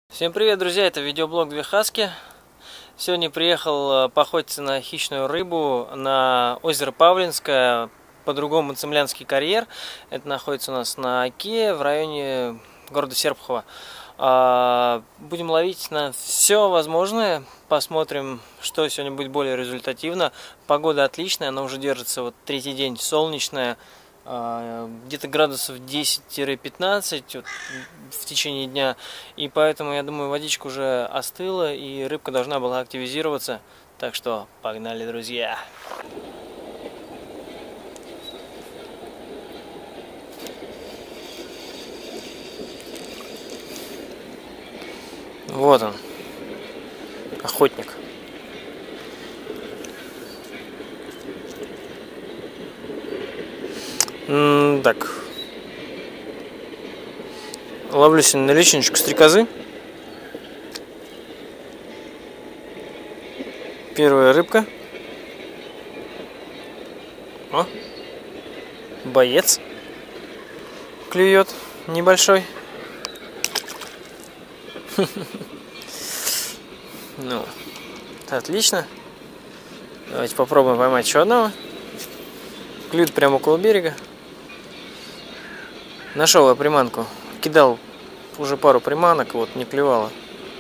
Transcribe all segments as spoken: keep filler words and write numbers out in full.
Всем привет, друзья! Это видеоблог Две Хаски. Сегодня приехал поохотиться на хищную рыбу на озеро Павлинское, по-другому Цемлянский карьер. Это находится у нас на Оке, в районе города Серпухова. Будем ловить на все возможное. Посмотрим, что сегодня будет более результативно. Погода отличная, она уже держится вот третий день, солнечная. Где-то градусов десять-пятнадцать вот, в течение дня, и поэтому, я думаю, водичка уже остыла и рыбка должна была активизироваться, так что погнали, друзья! Вот он, охотник. М-м, так. Ловлю сегодня на личиночку стрекозы. Первая рыбка. О, боец клюет небольшой. Ну, отлично. Давайте попробуем поймать еще одного. Клюет прямо около берега. Нашел я приманку. Кидал уже пару приманок, вот не клевало.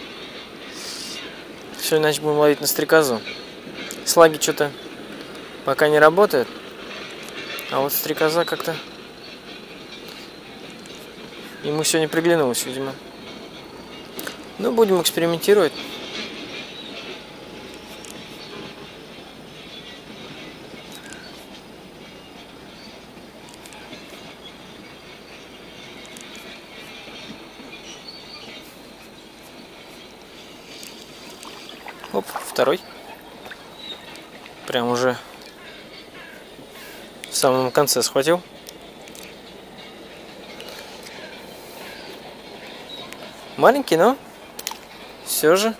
Все, иначе будем ловить на стрекозу. Слаги что-то пока не работает. А вот стрекоза как-то ему сегодня приглянулась, видимо. Ну, будем экспериментировать. Оп, второй. Прям уже в самом конце схватил. Маленький, но все же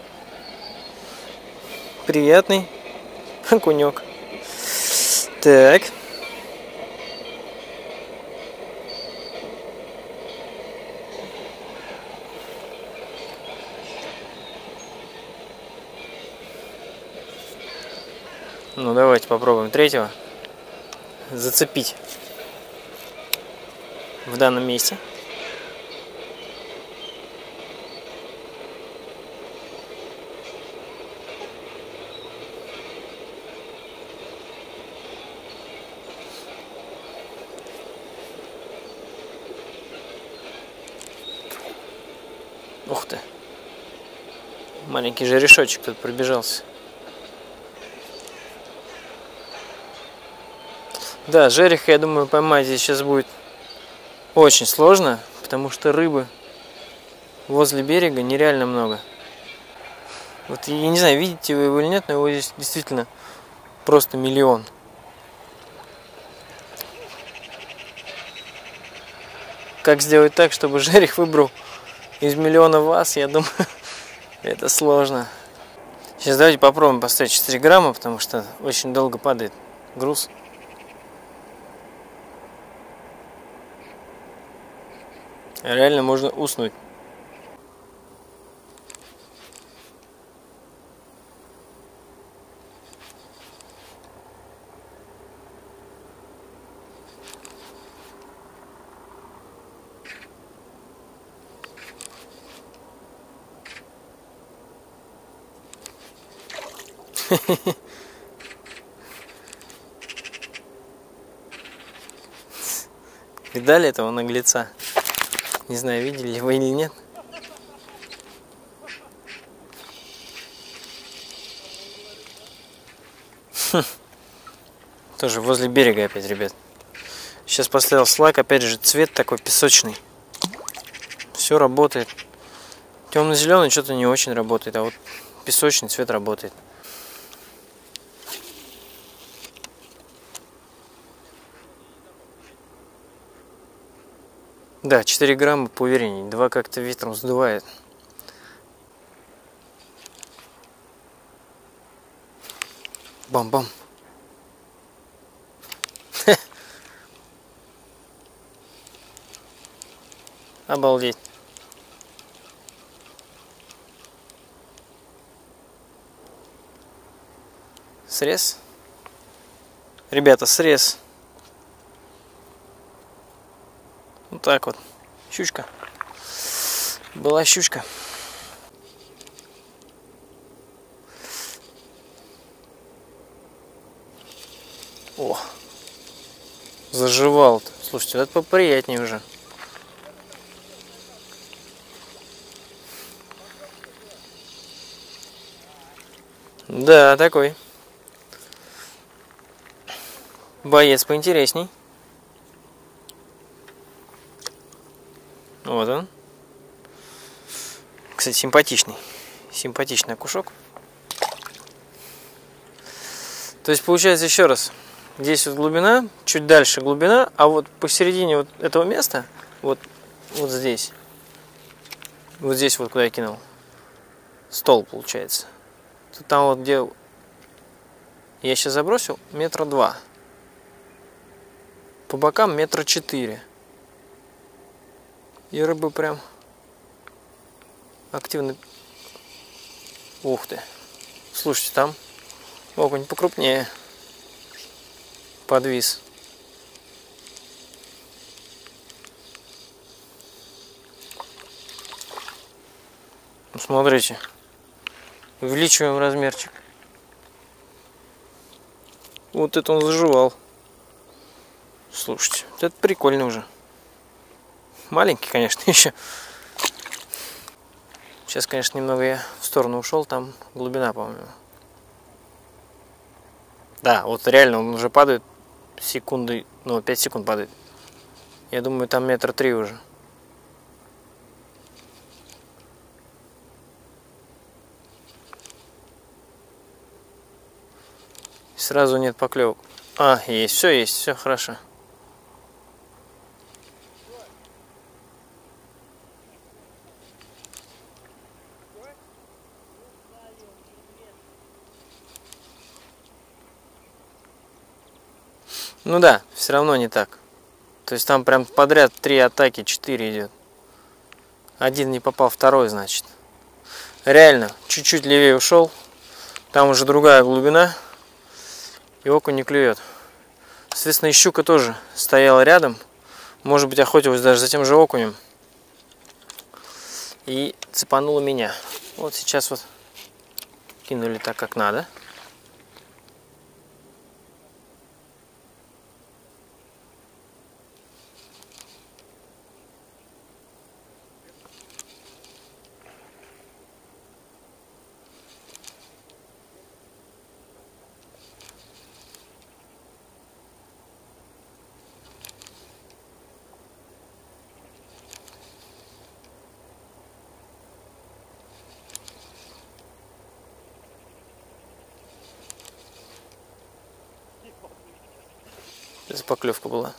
приятный окунек. Так. Ну, давайте попробуем третьего зацепить в данном месте. Ух ты! Маленький жерешочек тут пробежался. Да, жереха, я думаю, поймать здесь сейчас будет очень сложно, потому что рыбы возле берега нереально много. Вот я не знаю, видите вы его или нет, но его здесь действительно просто миллион. Как сделать так, чтобы жерех выбрал из миллиона вас, я думаю, это сложно. Сейчас давайте попробуем поставить четыре грамма, потому что очень долго падает груз. Реально можно уснуть. Видали этого наглеца? Не знаю, видели вы или нет. Хм. Тоже возле берега опять, ребят. Сейчас поставил слаг, опять же цвет такой песочный. Все работает. Темно-зеленый что-то не очень работает, а вот песочный цвет работает. Да, четыре грамма поуверенней, два как-то ветром сдувает. Бам-бам. Обалдеть. Срез. Ребята, срез. Вот так вот. Щучка. Была щучка. О, заживал-то. Слушайте, это поприятнее уже. Да, такой. Боец поинтересней. Вот он. Кстати, симпатичный. Симпатичный окушок. То есть получается еще раз. Здесь вот глубина, чуть дальше глубина, а вот посередине вот этого места, вот, вот здесь, вот здесь вот куда я кинул, стол получается. Там вот где я сейчас забросил, метра два. По бокам метра четыре. И рыбы прям активно. Ух ты. Слушайте, там окунь покрупнее. Подвис. Ну, смотрите. Увеличиваем размерчик. Вот это он заживал. Слушайте, вот это прикольно уже. Маленький, конечно, еще. Сейчас, конечно, немного я в сторону ушел. Там глубина, по-моему. Да, вот реально он уже падает секунды, ну, пять секунд падает. Я думаю, там метра три уже. Сразу нет поклевок. А, есть, все есть, все хорошо. Ну да, все равно не так. То есть там прям подряд три атаки, четыре идет. Один не попал, второй, значит. Реально, чуть-чуть левее ушел. Там уже другая глубина. И окунь не клюет. Соответственно, и щука тоже стояла рядом. Может быть, охотилась даже за тем же окунем. И цепанула меня. Вот сейчас вот кинули так, как надо. Это поклевка была.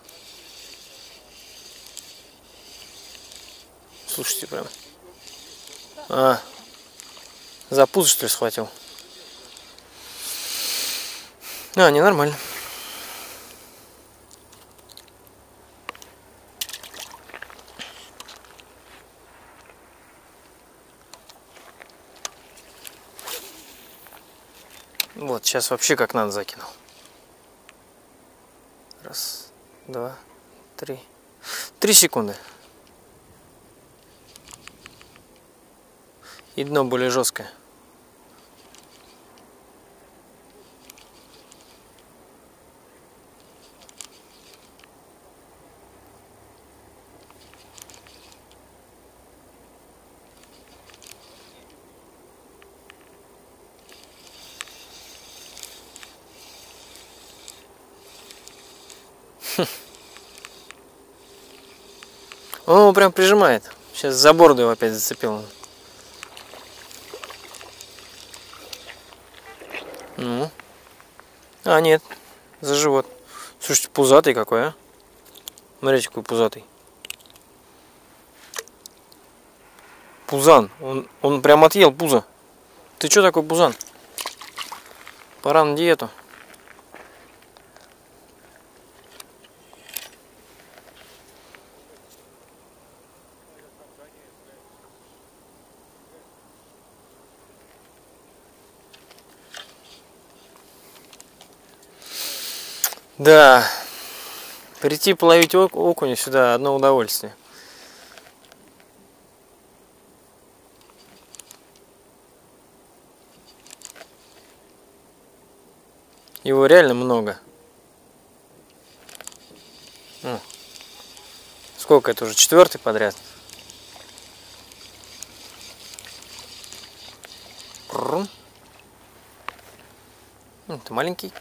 Слушайте, прям. А, за пуз, что ли, схватил? А, не, нормально. Вот, сейчас вообще как надо закинул. Раз, два, три. Три секунды. И дно более жесткое. Он его прям прижимает. Сейчас за борду его опять зацепил. Ну. А, нет. За живот. Слушайте, пузатый какой, а? Смотрите, какой пузатый. Пузан. Он, он прям отъел пузо. Ты что такой пузан? Пора на диету. Да, прийти половить окуня сюда одно удовольствие. Его реально много. О, сколько это уже? Четвертый подряд. Это маленький.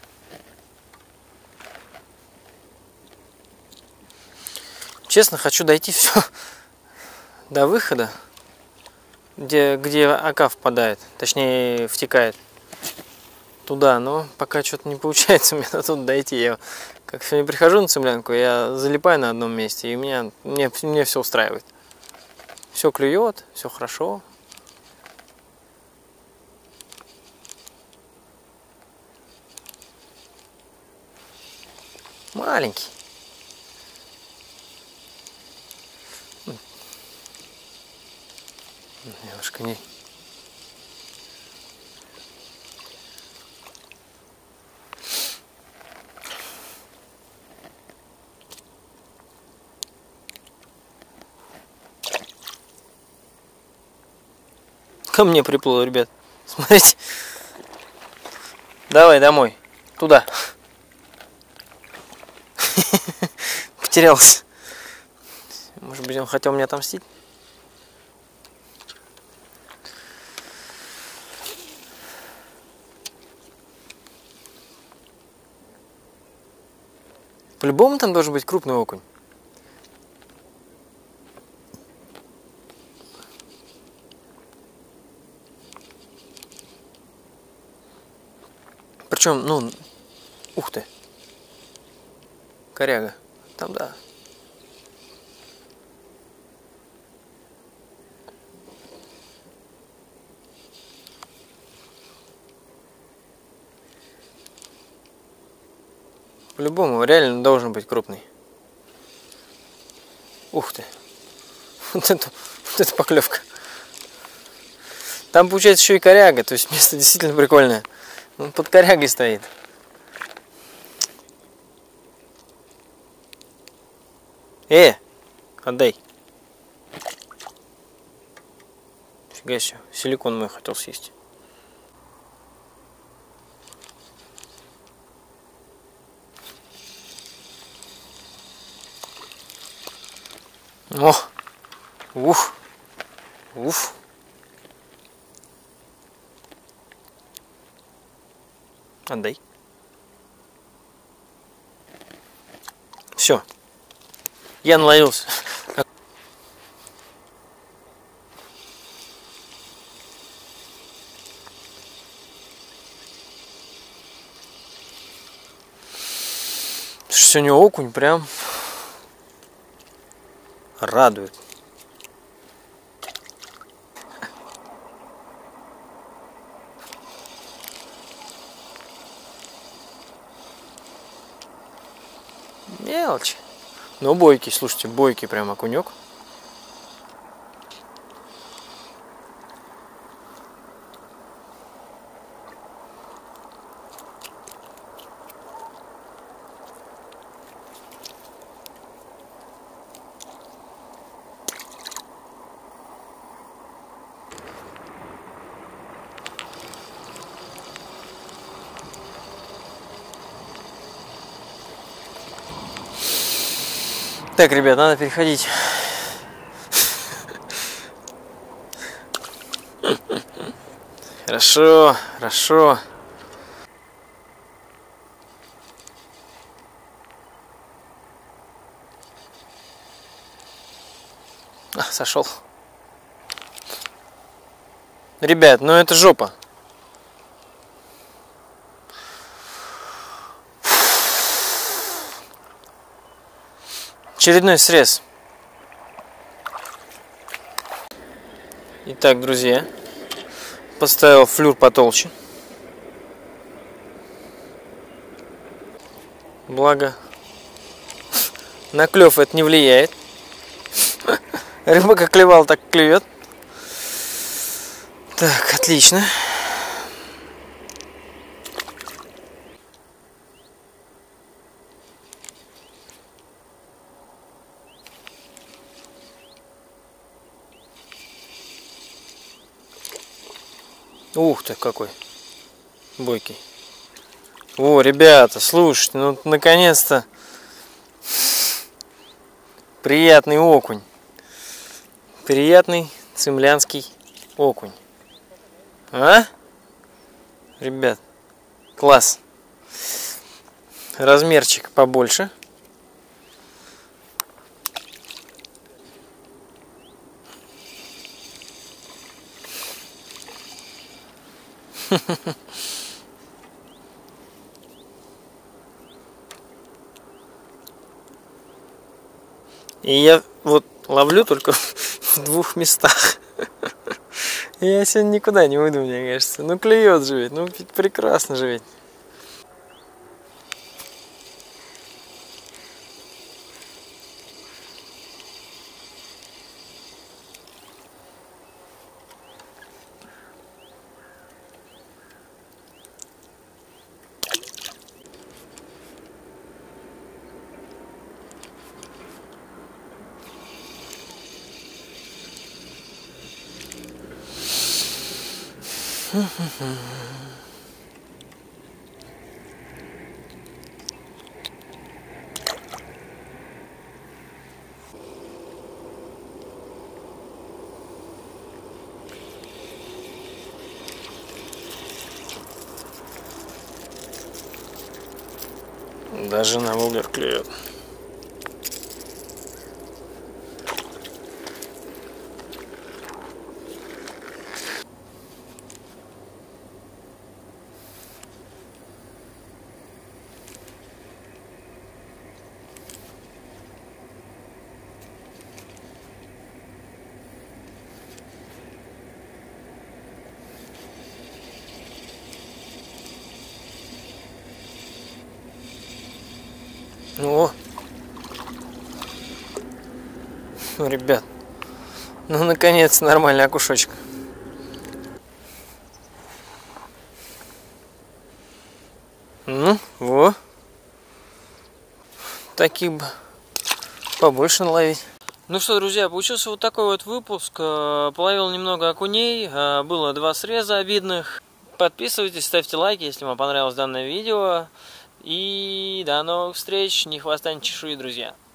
Честно, хочу дойти все до выхода, где, где ока впадает, точнее втекает туда, но пока что-то не получается у меня тут дойти. Я как сегодня прихожу на цемлянку, я залипаю на одном месте, и меня, мне, мне все устраивает. Все клюет, все хорошо. Маленький. Немножко не... Ко мне приплыло, ребят. Смотрите. Давай домой. Туда. Потерялся. Может быть, он хотел мне отомстить? По-любому там должен быть крупный окунь. Причем, ну, ух ты, коряга, там да. По-любому, реально должен быть крупный. Ух ты, вот это, вот это поклевка. Там получается еще и коряга, то есть место действительно прикольное. Он под корягой стоит. Э, отдай. Фига себе, силикон мой хотел съесть. О, уф, уф. Отдай. Все. Я наловился. Сегодня окунь прям радует. Мелочь. Но бойкий, слушайте, бойкий прям окунек. Так, ребят, надо переходить. Хорошо, хорошо. А, сошел. Ребят, ну это жопа. Очередной срез. Итак, друзья, поставил флюр потолще. Благо, на клев это не влияет. Рыба как клевал, так клюет. Так, отлично. Ух ты, какой бойкий. О, ребята, слушайте, ну наконец-то приятный окунь. Приятный цимлянский окунь. А? Ребят, класс. Размерчик побольше. И я вот ловлю только в двух местах. Я сегодня никуда не уйду, мне кажется. Ну клюет же ведь, ну прекрасно же ведь. Даже на воблер клюет. О! Ну, ребят, ну наконец нормальный окушочек. Ну, во. Таких бы побольше наловить. Ну что, друзья, получился вот такой вот выпуск. Половил немного окуней. Было два среза обидных. Подписывайтесь, ставьте лайки, если вам понравилось данное видео. И до новых встреч. Ни хвоста, ни чешуи, друзья.